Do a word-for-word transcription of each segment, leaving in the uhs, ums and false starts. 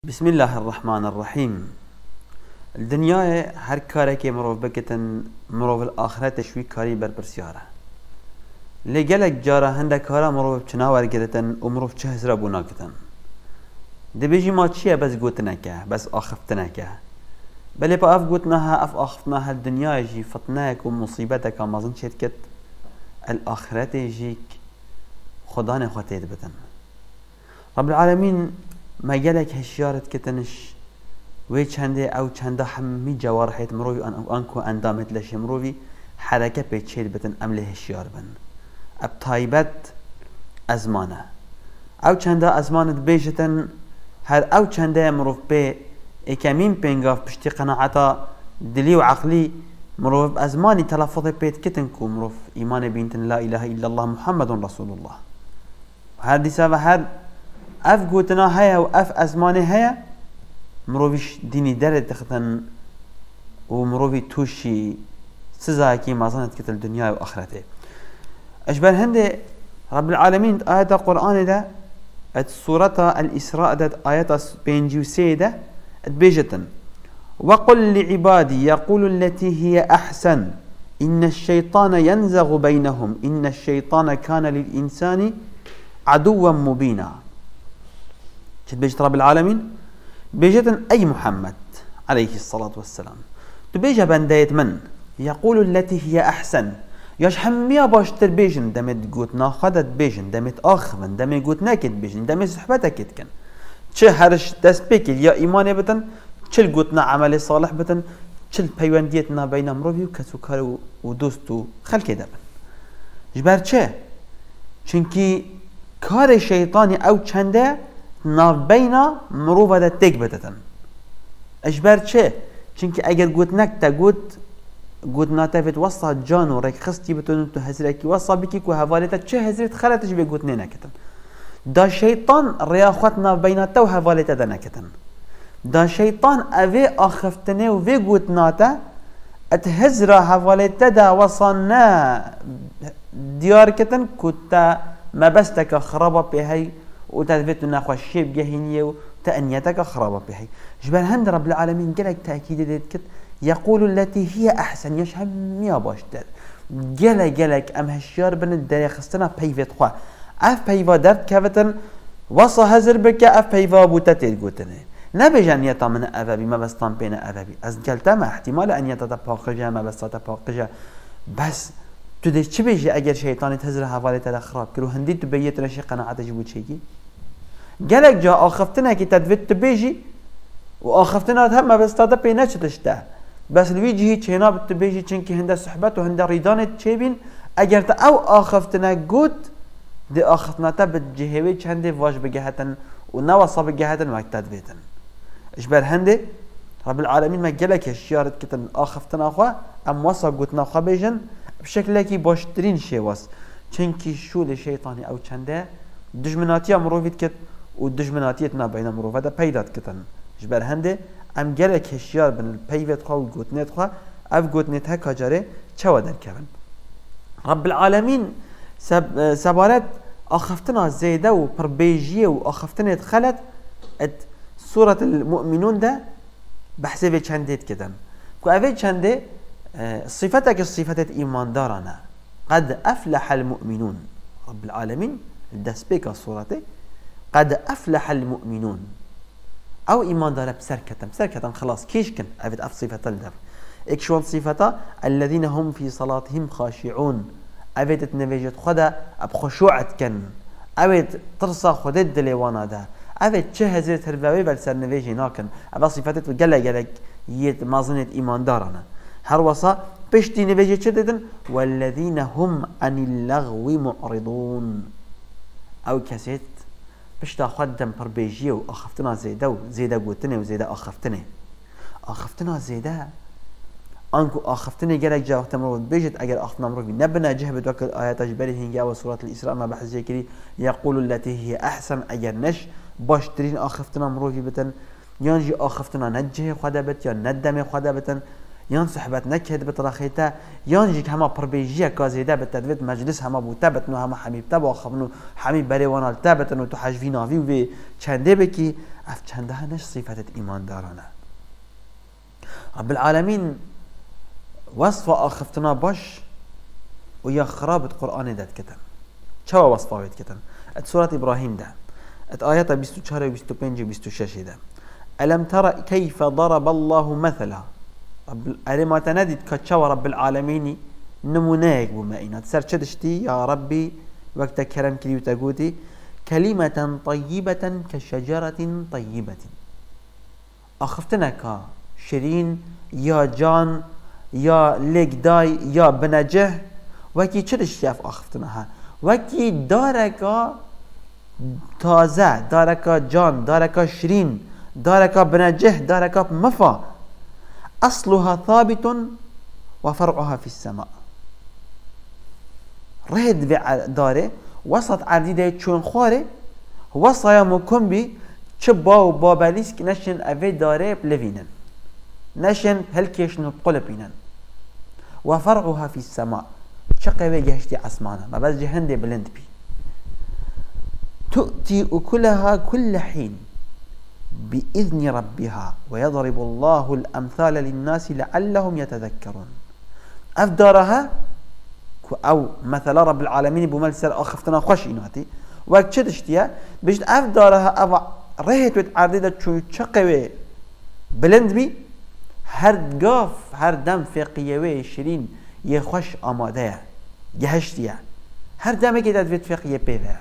بسم الله الرحمن الرحيم. الدنيا هر كارك مروف بكتن مروف الآخرة تشوي كاري بربرسيارة لجلك جارة هنده كارا مروف چناور كدتن ومروف چه هزرا بونا كتن دبيجي ما چيه بس قوتنا که بس آخفتنا که بله با اف قوتناها اف آخفتناها الدنيا جي فتناك ومصيبتك مازن شد كت الآخرة جيك خدان خواتيد بتن رب العالمين ما جالك هشيارت كتنش وي چنده او چنده همي جوارحيت مروي ان انكو اندامت لش مروي حركه بيچيل بتن امله هشيار بن اب طيبت ازمانه او چنده ازمانت بيجتن هر او چنده مروف بي اكمين بينغاف بشتي قناعتا دلي وعقلي مروف ازماني تلفظ بيت كتنكو مروف ايمان بينتن لا اله الا الله محمد رسول الله هر دي سبب هر اف قوتنا هيا واف ازمانه هيا مروفيش ديني درد تختن ومروفي توشي سزاكي ما ظنت كتل الدنيا واخرته اشبه هندي رب العالمين آيات القرآن ده سورة الإسراء ده آيات بينجي وسيدة بيجتن وقل لعبادي يقول التي هي أحسن إن الشيطان ينزغ بينهم إن الشيطان كان للإنسان عدوا مبينا شد بيجت رب العالمين بيجتن أي محمد عليه الصلاة والسلام تبيجة بندايت من يقول التي هي أحسن ياش حمية باشتر بيجن دمت قوتنا خدت بيجن دمت آخفن دمت قوتنا كت بيجن دمت صحبتك كت كن چه هرش دست بيكل يا إيماني بتن چل قوتنا عمل صالح بتن چل پيوانديتنا بين مروفي وكسوكار ودوستو خلق دبن جبر چه چنكي كار شيطاني أو چنده ناف بينا مروفا دا تيك بتتن اجبر چه چنكي اگر قوت نكتا قوت قوت ناتفت وصا جانو ريك خستي بتون تو هزركي وصا بكي كو هفالتا چه هزرت خلتش بي قوت نينكتن دا شيطان رياخوت ناف بينا تو هفالتا دا نكتن دا شيطان اوه آخفتنه و وی قوت ناتا اتهزرا هفالتا دا وصانا ديار كتن كتا ما بستك خرابا بهي وتثبت نخوش شيب جهنيه وتأنيتك خرابة بهي جبال هند رب العالمين قالك تأكيد ديت يقول التي هي أحسن يشهم يا باشتر قال قالك أم هالشيار بن الدري خستنا بيفت خوا أف بيفا درت كفتن وصا هزر بك أف بيفا بوتتيت قوتني نبيج أن يطمن أبابي ما بس طنبين أبابي أز قلت ما احتمال أن يتطبقجا ما بس تطبقجا بس تدري چه بيجي اگر شيطان تهزر حواله تل خراب كرو هندي تبيت رشي قناعته جبو چيكي قالك جا آخفتنا كي تدفت تبيجي وآخفتنا هم بس تادا بي نچتشته بس الويجي هي چينا بتبيجي چنكي هنده صحبت وهنده ريدانت چيبين اگر تا او آخفتنا قد دي آخفتنا تا بجهوي چنده واج بجهتن ونوصا بجهتن وقت تدفيتن اشبر هنده رب العالمين ما قالك الشيارت كتن آخفتنا خوا ام وصا قوتنا خوا بيجن بشكل كي باشترين شيء واس چنكي شول شيطاني او چنده دجمناتيا مروفيت كت ودجمناتيتنا بين مروفه دا پیدات كتن جبر هنده ام گلك هشيار بن البيفت خوا وقوتنت خوا اف قوتنت ها كاجاره چوا در كبن رب العالمين سب سبارت اخفتنا زيده و پربيجيه و اخفتنت خلت ات سورة المؤمنون ده بحسبه چندت كتن كو اوه چنده صفتك الصفات إيمان دارنا قد أفلح المؤمنون رب العالمين الدس بيك صورته قد أفلح المؤمنون أو إيمان دار بسركة بسركة خلاص كيش كن أفد أف صفة الدف إكشوان صفة الذين هم في صلاتهم خاشعون أفد تنفيجت خدا بخشوعت كن أفد ترصى خدد دليوانا ده أفد شهزر تربوي بلسر نفيجي ناكن أفد صفتت وقلا قلق يد مازنة إيمان دارنا هر وصا بشتي نبيجي چه والذين هم عن اللغو معرضون او كسيت بشتا خدم بربيجي و اخفتنا زيدا و زيدا قوتني و زيدا اخفتني اخفتنا زيدا انكو اخفتني قالك جا وقت مرود بيجت اگر اخفتنا مرود نبنا جهبت وقت آيات جبالي هنجا وسورة الإسراء ما بحث جيكري يقول التي هي احسن اگر نش باشترين اخفتنا مرود بتن يانجي اخفتنا نجه خدا بت يا ندم خدا بتن یان صحبت نکرد بتراخیتا یان جیک همه پربیجیه کازیده بتدوید مجلس همه بوده بتنو همه حمیبته با خبنو حمیب بری وانالته بتنو تو حجوی ناوی و چنده بکی اف چنده ها نش صفت ایمان دارانه. رب العالمین وصف آخفتنا باش و یا خرابت قرآن داد کتن چه وصفه وید کتن؟ ات سورة ابراهیم ده ات آیات بیست و چهار و بیست و پنج و بیست و شش ده ألم ترى كيف ضرب الله مثلا رب ما تندد كتشوى رب العالمين نموناك بما إنا تسر شدشتي يا ربي وقت كرم كلي وتقودي كلمة طيبة كشجرة طيبة أخفتنا كا شيرين يا جان يا ليك داي يا بنجه وكي شدشتي أف أخفتناها وكي داركا تازه داركا جان داركا شيرين دارك بنجه دارك مفا أصلها ثابت وفرعها في السماء. رهد داره وسط عديدة چون خواره وصايا مكم بي چبا و بابليسك نشن أفي داره بلفينن نشن هلكيشن بقلبينن وفرعها في السماء شقوي جهشتي عسمانا ما بس جهند بلند بي تؤتي أكلها كل حين بإذن ربها ويضرب الله الأمثال للناس لعلهم يتذكرون. أفدارها أو مثلا رب العالمين بملسر أخفتنا خوش إناتي وقت اشتيا بجد أفدارها أو رهت وتعرضت شو شقوي بلند بي هر قاف هر دم فقيوي شرين يخوش آماده جهشتيا هر دم كده في فقيه بيها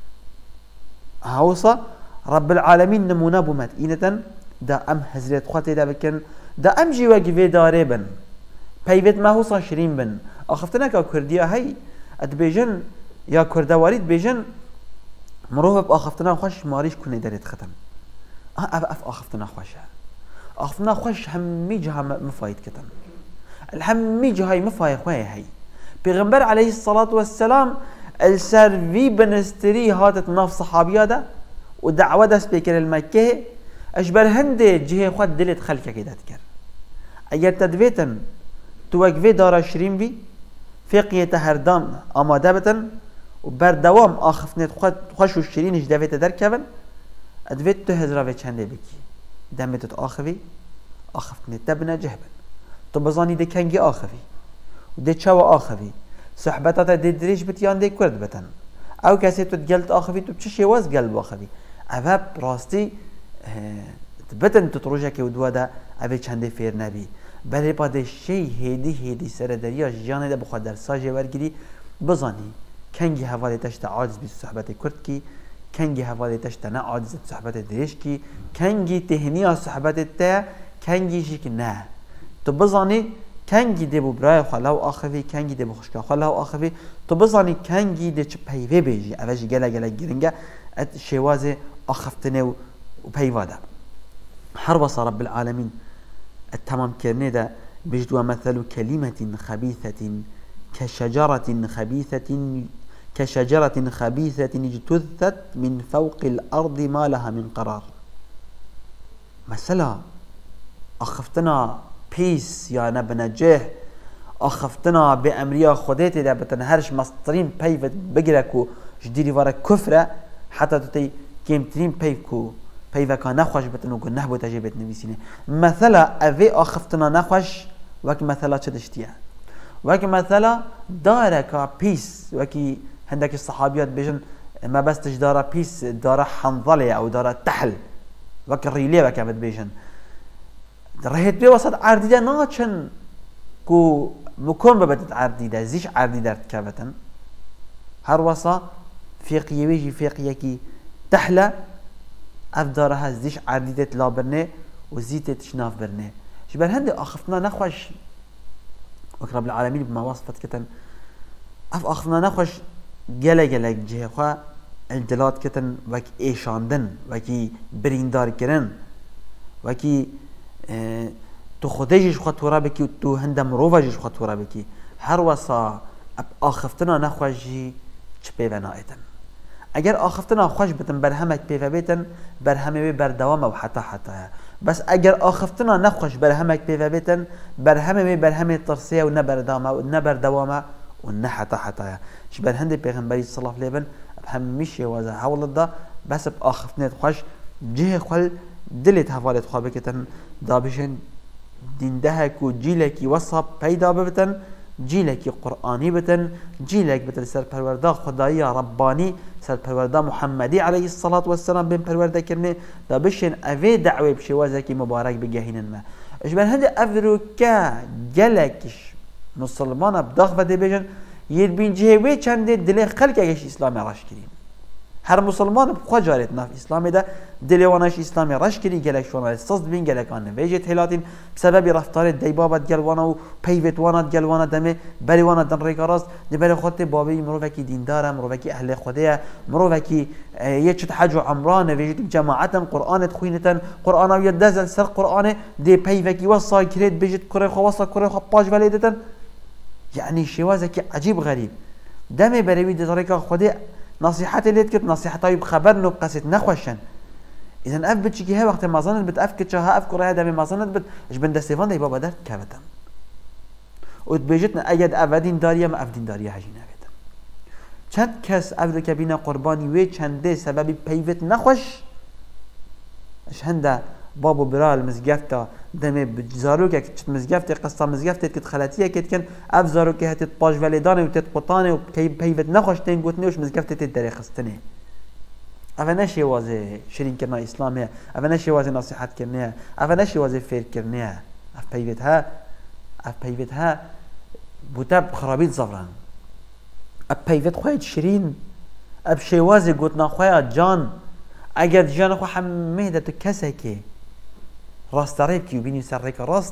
هوصا رب العالمين نمونا بومت إنتن دا أم حضرت خواته دا بكن دا أم جيوا جيوه داره بن پیوت ما هوصا شرين بن أخفتنا كا كردية هاي ادبيجن يا كردواريد بيجن مروف أخفتنا خوش ماريش كونه دارت ختم أف أف أخفتنا خوشها أخفتنا خوش همي جها مفايد كتن الهمي جهاي مفايد خواه هاي پیغمبر عليه الصلاة والسلام السر في بنستري هاتت ناف صحابيا دا ودعوة دست بكر المكة أجبر هندي جهة خود دلت خلقه كده تكر اگر تدويتن توقفي دار شرين بي فقية هردام آماده بتن وبردوام آخفنت خود خوش و شرينش دويت در كبن ادويت تو هزراوه چنده بكي دمتت آخوي آخفتنت تبنى جهبن تو بزاني دي كنگي آخوي ودي چاو آخوي صحبتات دي دريش بتيان دي كرد بتن او کسی تو گلت آخوی تو بچه شواز گل آخوی اوه براستی بتن تو تروجه که ودوا ده اوه چنده فیر نبی بله باده شی هیدی هیدی سر دریا جانه ده بخواد در ساجه ورگیری بزانی کنگی حوالی تشت عاجز بی صحبت کرد کی کنگی حوالی تشت نه عاجز صحبت دریش کی کنگی تهنی صحبت تا کنگی شی که نه تو بزانی کنگی ده بو برای خلاو آخوی کنگی ده بخشکا خلاو آخوی تو بزانی کنگی ده چه پیوه بیجی اوشی گله گله گرنگه ات شواز آخفتنه و پیواده هر وصا رب العالمين التمام كرنه ده بجدوا مثل كلمة خبيثة كشجرة خبيثة كشجرة خبيثة اجتثت من فوق الأرض ما لها من قرار مثلا أخفتنا بيس يا نبنجه أخفتنا بأمريا خديتي ده بتنهرش مصطرين بيفت بقركو جديري ورا كفرة حتى تتي كيمترين بيفكو پیوه که نخوش بتنو که نه بوده جبت نویسینه مثلا اوی آخفتنا نخوش وکی مثلا چه دشتیه وکی مثلا داره که پیس وکی هندک الصحابیات بیشن ما بستش داره پیس داره حنظله او داره تحل وکی ریلیه وکی عبد بیشن رهیت بی وسط عردیده ناچن که مکن ببتت عردیده زیش عردیده ارتکابتن هر وصا فیقیه ویجی فیقیه کی تحله افدارها زیش عردیدت لا برنه و زیتت شناف برنه جبر هندي آخفتنا نخوش وك رب العالمين بما وصفت كتن اف آخفتنا نخوش جلا جلا جه خوا الدلات كتن وك ايشاندن وكي بريندار كرن وكي اه تو خودجش خوا تورا بكي و تو هند مروفجش خوا تورا بكي هر وصا آخفتنا نخوش جي چپه ونائتن اگر آخفتنا خوش بتن برهمک پیو بیتن برهمه بردوام و حتا حتا بس اگر آخفتنا نخوش برهمک پیو بیتن برهمه برهمه ترسیه و نبردوام و نبردوام و نه حتا حتا اش برهند پیغمبری صلی الله علیه و سلم همیشه واسه حول ده بس آخفتنت خوش جه خل دلت حوالت خواه بکتن دابشن دیندهک و جیلکی وصاب پیدا ببتن جیلکی قرآنی بتن جیلک بتن سرپرورده خدایی ربانی سرپرورده محمدی علیه الصلاة والسلام بین پرورده کرنه دابشن اوه دعوه بشوازه کی مبارک بگهینن ما اش بر هنده افرو که جلکش مسلمان بداخ بده بجن ید بین جهوه چنده دل خلق اگش اسلام راش کریم هر مسلمان بخوا جارت ناف اسلام ده دلوانش اسلام راش کری گلک شونا صد بین گلکان ویجت هلاتین بسبب رفتار دیبابت گلوانا و پیوت وانات گلوانا دمه بری وانا دن ریکاراست دبر خودت بابی مروکی دیندار مروکی اهل خدای مروکی یچت حج و عمران ویجت جماعتا قرآن تخوینتن قرآن و یدزل سر قرآن دی پیوکی وصا کرد بيجت كره خواصا كره خباش وليدتن يعني شوازك عجيب غريب دمه بروي دزريك خدای نصيحتي ليت كت نصيحتي بخبرنا بقصة نخوشن إذا أف بتشكي ها وقت ما ظنت بتأفكر شها أفكر هذا ما ظنت بت إيش بندستيفان ده بابا ده كابتن وتبيجتنا أجد أفدين داريا ما أفدين داريا هجينا بيتا چند كس أفدو كبينا قرباني وي چنده سببي بيفت نخوش إيش هنده بابو برال مزجفتا دمه بزاروك كت مزجفتا قصة مزجفتا كت خلاتية كت كان أف زاروك هتت باج ولدانه وتت قطانه وكي بيفت نخوش تنقطني وش مزجفتا تدري خستني أفنى شيء وازه شرين كنا إسلامية أفنى شيء وازه نصيحة كرنيها أفنى شيء وازه فير كرنيها أف بيفتها أف بيفتها بوتاب خرابيط زفران أف بيفت خويت شرين أف شيء وازه قلتنا خويا جان أجر جان خو حميدة تكسكي راست ريبكي وبيني سرك راست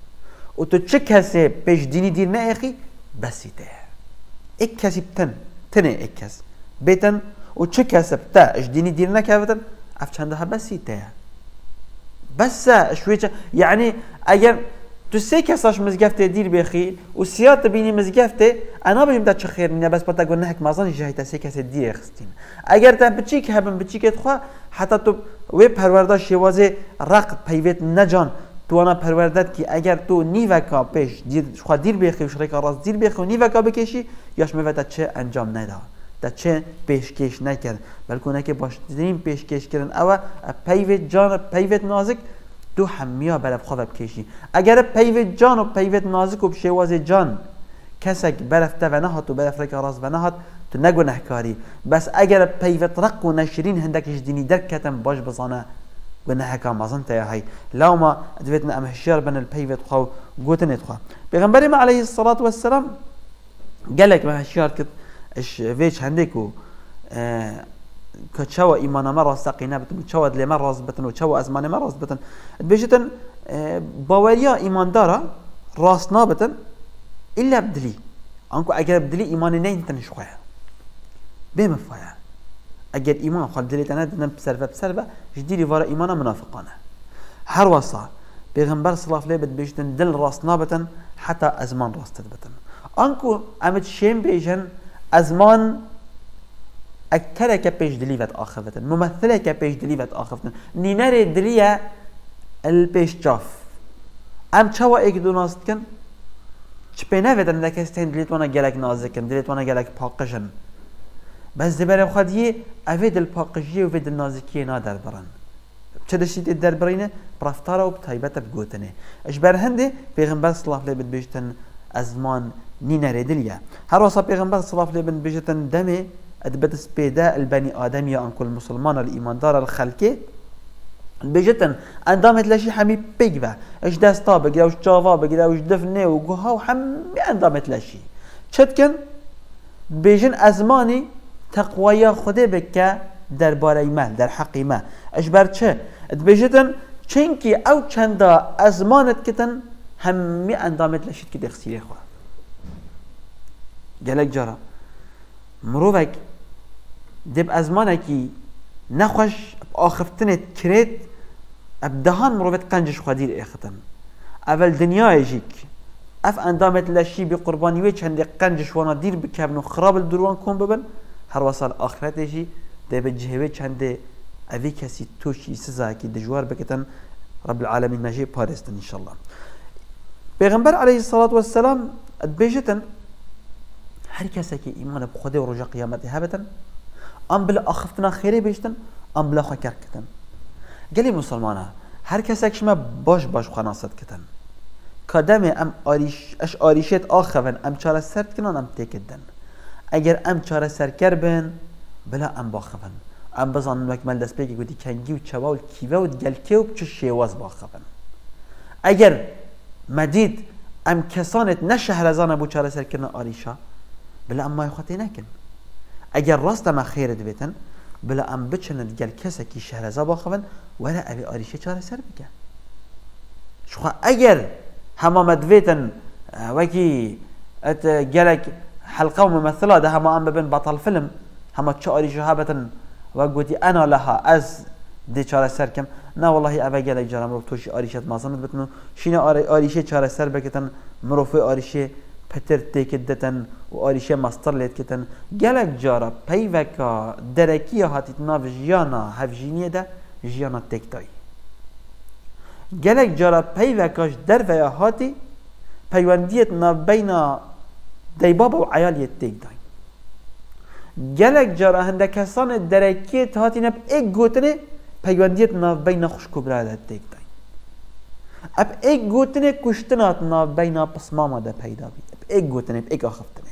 وتتشكسي بيش ديني دير ناخي بس يته إكسي بتن تني إكس بيتن و چه کسب تا اش دینی دیر نکردن اف چندها بسیته بس شوية يعني اگر تو سه کساش مزگفته دیر بخی و سیات بینی مزگفته انا بجم تا چه خیر نیا بس پتا گونه هک مازن جهی تا سه کس دیر خستین اگر تا بچیک هبن بچیکت خوا حتی تو وی پرورده شوازه رقت پیوت نجان تو انا پروردت کی اگر تو نیوکا پیش دیر خوا دیر بخی و شریکا راست دیر بخی و نیوکا بکشی یاش میوتا چه انجام نداد تا چه پیشکش نکرد بلکه اونها که باشترین پیشکش کردن اوا پیوت جان پیوت نازک تو همیا برف خواب بکشی اگر پیوت جان و پیوت نازک و بشواز جان کسک برف تا و نهات و برف رک راست و نهات تو نگو نهکاری بس اگر پیوت رق و نشرین هندکش دینی درک کتم باش بزانه و نهکا مازن تا هی لو ما دویتنا ام هشیار بن الپیوت خو گوتن اتخوا پیغمبر ما علیه الصلاة والسلام قالك ما هشیار کت اش فيش هنديكو آه كتشوا إيمان مرة ساقينا بتن كتشوا دل مرة بتن وكتشوا أزمان مرة بتن بيجتن آه باوريا إيمان دارا راسنا بتن إلا بدلي أنكو أجر بدلي إيمان نين تنشخوها بما فيها أجر إيمان خال بدلي تناد بسرفة بسرفة جديري ورا إيمانا منافقانا هروسا بيغمبر صلى الله عليه وسلم بيجتن دل راسنا بتن حتى أزمان راست بتن أنكو أمد شيم بيجن أزمان أكثر كبيش دليفت آخفتن ممثلة كبيش دليفت آخفتن نيناري دليا البيش جاف أم چوا ايك دو ناست كن چپينه ودن دكستين دليت وانا گلك نازكن دليت وانا گلك پاقشن بس دبر خديه اوه دل پاقشيه و دل نازكيه نا در برن چه دشتید در برينه برفتاره و بطيبته بگوتنه اش بر هنده پیغمبر صلی الله علیه و بیشتن ازمان نيناري دليا هر وصا پیغمبر صلی الله علیه و بیشتن دمه ادبت سپیده البني آدمی انکل مسلمان الایماندار الخلقه بيجتن اندامت لشي حمي بيجبا ايش دستا بگیره ايش جاوا بگیره ايش دفنه و گوها و حمي اندامت لشي چتكن بيجن ازماني تقويا خوده بك درباره ما در حق ما ايش برچه بيجتن چنكي او چندا ازمانت كتن همي اندامت لشي كده اخسيره خوا گلک جارا مروفك دب ازمانكي نخوش آخفتنت كريت ابدهان مروفت قنجش خدير اختم اول دنيا يجيك اف اندامت لشي بقرباني ويش هندي قنجش وانا دير بكابن وخراب الدروان كون ببن هر وصل اخرت يجي ده بجهوه چند اوی کسی توشی سزا کی دجوار بکتن رب العالمین مجی پارستن ان شاء الله. پیغمبر علیه الصلاة والسلام ادبیجتن هر کسی که ایمان به خدا و رجا قیامت هبتن ام بلا اخفتنا خیره بیشتن ام بلا خکر کتن. گلی مسلمانه هر کسی که شما باش باش خناست کتن کدام ام آریش اش آریشت آخون ام چاره سرد کنن ام تکدن. اگر ام چاره سر کربن بلا ام باخون ام بزن مکمل دست بگی گودی کنگی و چوا و کیوه و گلکه و چه شیواز باخون. اگر مدید ام کسانت نه شهرزان ابو چاره سر کردن آریشا بلا ام مای خاطی نکن. اگر راست ما خیرت بیتن بلا ام بچند گل کسی که شهرزا باخون ولا ابی آریشه چاره سر بگه. شو اگر هما مدویتن وکی ات گلک حلقه و ممثله ده هما ام ببین بطل فیلم هما چه آریشه ها بتن و گوتی انا لها از دی چاره سر کم نه والله اوه گلک جارم رو توش آریشت مازمت بتنو شین آریشه چاره سر بکتن مروفه آریشه پتر تکدتن و آریشه مستر لید کتن گلک جارا پیوکا درکی هاتیت ناو جیانا هفجینیه ده جیانا تکتایی گلک جارا پیوکاش در ویا هاتی پیوندیت ناو بینا دی بابا و عیالیت تکتایی گلک جارا هنده کسان درکیت هاتی نب ایک گوتنه پیوندیت ناو بینا خوشکو برادت تکتایی اب ایک گوتنه کشتنات ناو بینا پسماما ده پیدا بید ایک گوتنه ایک آخفتنه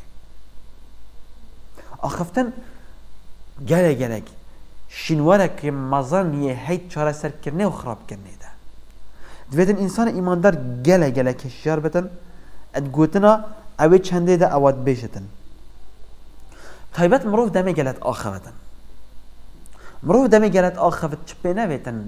آخفتن گله گله شنواره که مزان یه هیچ چاره سر کرنه و خراب کرنه ده دویدن انسان ایماندار گله گله کشیار بتن اد گوتنا اوی چنده ده اواد بیشتن طایبت مروف دمه گلت آخفتن مروف دمه گلت آخفت چپه نویتن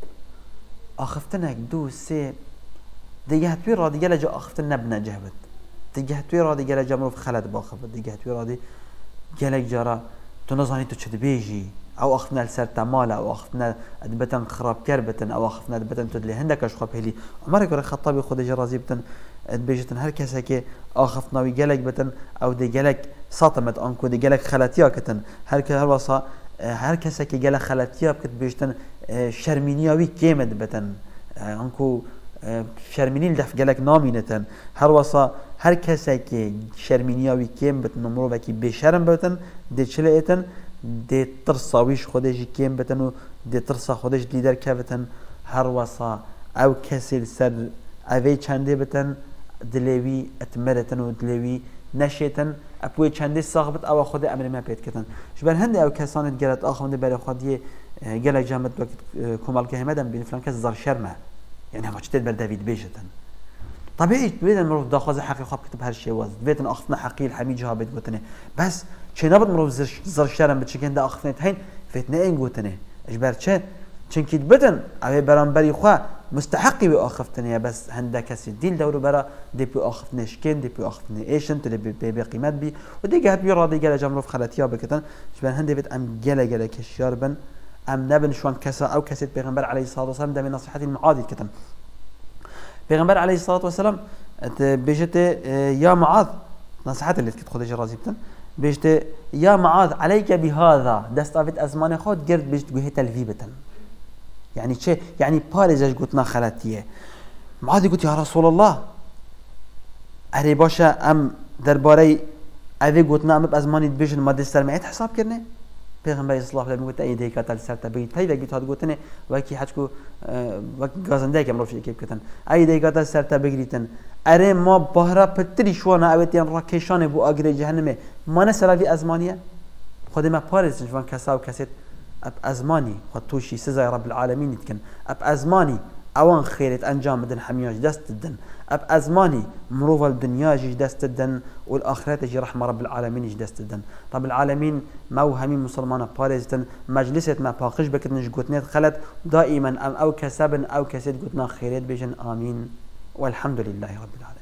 آخفتن اک دو سه دیگه هتوی را دیگه لجا آخفتن نبنه جهبت دیگه هتوی را دیگه لجا مروف خلد باخفت دیگه هتوی را دی گلک جارا تو نزانی تو چه بیجی او آخفتن السر تمالا او آخفتن ادبتن خراب کر بتن او آخفتن ادبتن تو دلی هندکش خواب هلی عمر اگر خطابی خود جرازی بتن ادبیجتن هر کسی که آخفتناوی گلک بتن او دی گلک ساطمت آنکو دی گلک خلطیا کتن هر که هر واسا هر کسی که گلک خلطیا بکت بیجتن شرمینیاوی کیمد بتن آنکو شرمینی دف گلک نامینتن هر واسا هر کسی که شرمینیاوی کیم بتن نمرو بکی بشرم بتن دی چله ایتن دی ترساویش خودش کیم بتن و دی ترسا خودش لیدر که بتن هر واسا او کسی سر اوی چنده بتن دلیوی اتمرتن و دلیوی نشیتن اپوی چنده ساخبت او خود امر ما پیدا کردن شبر هنده او کسانت گلت آخونده برای خودی گلک جامد وقت کمال که همدم بین فلان کس زار شرمه يعني هما شتيت بر دافيد بيجتن طبيعي بيدن مروف داخوز حقي خواب كتب هالشيء واز بيدن اخفنا حقي الحميد جها بيت قوتني بس شي نبض مروف زر شرم بتشكين دا اخفنا هين فيتنا اين قوتني اجبر چه چنكيت بدن اوي برانبري خوا مستحقي بي اخفتني بس هندا كسي ديل دورو برا دي بي اخفتني شكين دي بي اخفتني ايشن تلي بي بي قيمت بي ودي جهت بي راضي جلا جمروف خلاتيا بكتن شبان هندي بيت ام جلا جلا كشيار بن ام نبن شوان كسا او كسيت بيغمبر عليه الصلاه والسلام ده من نصيحتي المعاذ كتن بيغمبر عليه الصلاه والسلام بيجت يا معاذ نصيحتي اللي تكت خدش رازي بتن بيجت يا معاذ عليك بهذا دستافت ازمان خود جرد بيجت جهه تلفي بتن يعني شيء يعني باريزج قلتنا خلاتيه معاذ يقول يا رسول الله اري باشا ام درباري اوي قلتنا ام بازماني بيجن ما دستر معيت حساب كرنه پیغمبر صلی الله علیه و آله ای دیگه تل سر تبعید پی وقتی هات گوتنه وقتی حجکو وقت گازنده که مروفی که کتن ای دیگه تل سر تبعیدن اره ما بهره پتری شوانا اوتیان راکشان بو آگر جهنمه ما نسراوی ازمانیه خود ما پارس جوان کسا و کسیت اب ازمانی خود توشی سزای رب العالمین یتکن اب ازمانی اوان خیرت انجام بدن حمیاج دست ددن اب ازمانی مروف الدنيا جي دست ددن والاخرات جي رحمه رب العالمين جي دست ددن رب العالمين موهمي مسلمان بارزتن مجلست ما باقش بكتنش قوتنيت خلت دائما ام او كسبن او كسيد قوتنا خيرت بيجن امين والحمد لله رب العالمين.